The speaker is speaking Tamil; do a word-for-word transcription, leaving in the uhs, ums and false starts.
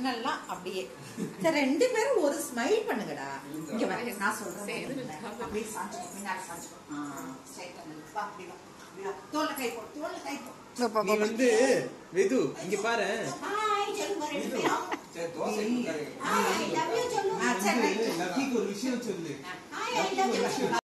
நல்லா அப்படியே. சரி ரெண்டு பேரும் ஒரு ஸ்மைல் பண்ணுங்கடா. இங்க வா நான் சொல்றேன். அப்படியே சாஞ்சுக்கோ பின்னாடி சாஞ்சுக்கோ. ஆ ஸ்ட்ரைட்டா நில்லு. வா அப்படி வா. அப்படி வா. தோள்ல கை போடு. தோள்ல கை போடு. நீ வந்து வெது இங்க பாரு. ஹாய் சொல்லுங்க ரெண்டு பேரும். சரி தோசை குடுங்க. ஹாய் லவ் யூ சொல்லு. ஆ சரி. லக்கிக்கு ஒரு விஷயம் சொல்லு. Hi I love you.